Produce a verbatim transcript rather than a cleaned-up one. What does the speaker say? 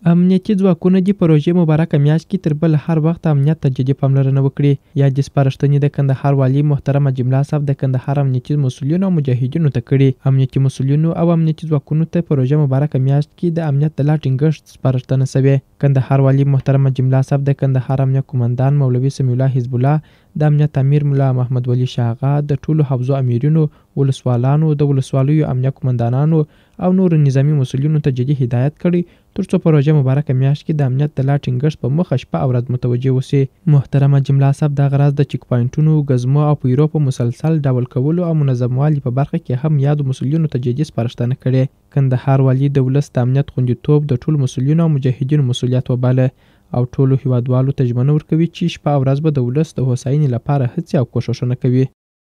امنیتي ځواکونه دې په روژې مبارکه میاشت کې تر بل هر وخت امنیت ته جدي پاملرنه وکړي. یا دې سپارښتنې د کندهار والي محترمه جمله صاحب د کندهار امنیتي مسؤلینو او مجاهدینو ته کړي. امنیتي مسؤلینو او امنیتي ځواکونو ته په روژې مبارکه میاشت کې د امنیت د لا ټینګښت سپارښتنه شوې. کندهار والي محترمه جمله صاحب د کندهار امنیه قومندان مولوي سمیع الله حزب الله، د امنیت امیر ملا محمد ولی شاه آغا، د ټولو حوزو امیرینو، ولسوالانو، د ولسوالیو امنیه قومندانانو او نورو نظامي مسؤلینو ته جدي هدایت کړی ترڅو په روژه مبارکه میاشت کې د امنیت د لا ټینګښت په موخه شپه او ورځ متوجه اوسي. محترمه جمله صاحب دغه راز د چیک پواینټونو، ګزمو او پیرو په مسلسل ډول کولو او منظموالي په برخه کې هم یادو مسؤلینو ته جدي سپارښتنه کړې. کندهار والي د ولس د امنیت خوندیتوب د ټولو مسؤلینو او مجاهدینو مسؤلیت وباله او ټولو هیوادوالو ته ژمنه ورکوي چې شپه او ورځ به د ولس د هوساینې لپاره هڅې او کوښښونه کوي.